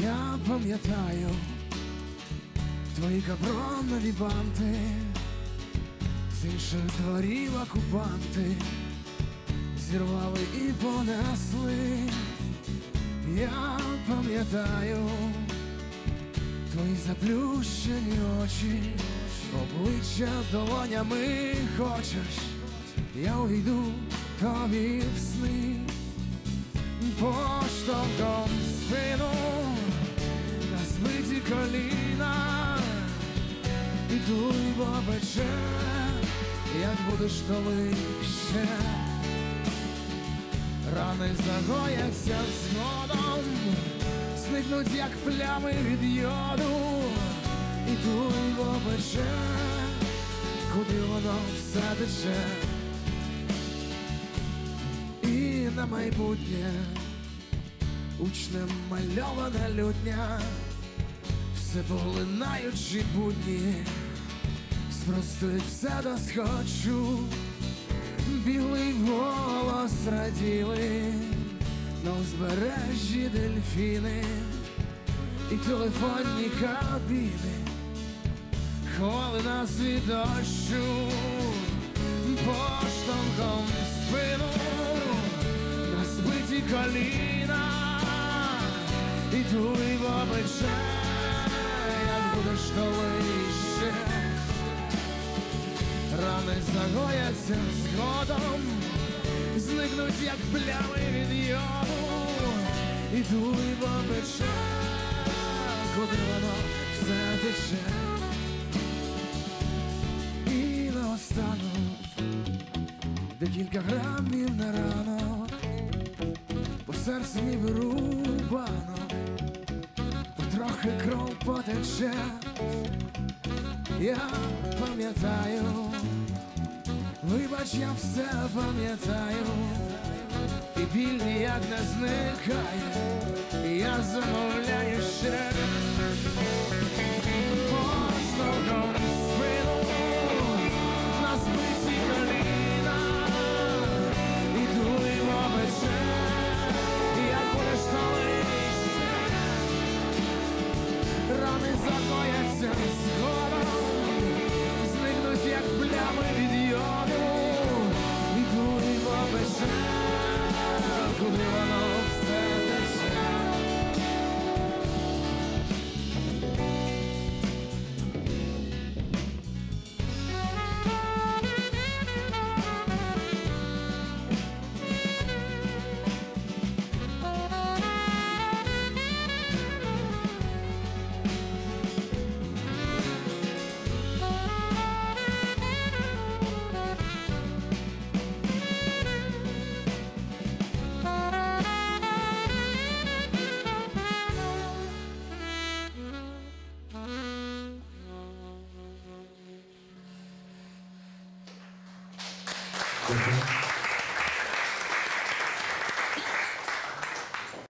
Я пам'ятаю твої капронові банти, з інших дворів окупанти зірвали і понесли. Я пам'ятаю твої заплющені очі, обличчя долонями хочеш, я увійду тобі в сни. Поштовхом в спину на збиті коліна, і дуй в обличчя, як будеш толище. Рани загояться згодом, зникнуть, як плями від йоду, і дуй в обличчя, куди воно все тече. І на майбутнє учнем мальована лютня, все поглинаючи будні, спростить все до схочу. Білий голос раділи на узбережжі дельфіни, і телефонні кабіни ховали нас від дощу. Поштовхом в спину на збиті коліна, і дуй в обличчя, як будеш толище. Рани загояться згодом, зникнуть, як плями від йоду, і дуй в обличчя, куди воно все тече. І наостанок декілька грамів на ранок, по серцю ні вирубанок, потрохи кров потече. Я пам'ятаю, вибач, я все пам'ятаю, і біль ніяк не зникає, я замовляю ще. Поштовхом в спину на збиті коліна, і дуй в обличчя, як будеш толище. Рани загояться згодом, зникнуть, як плями від йоду, і дуй в обличчя, куди воно все тече. Дякую.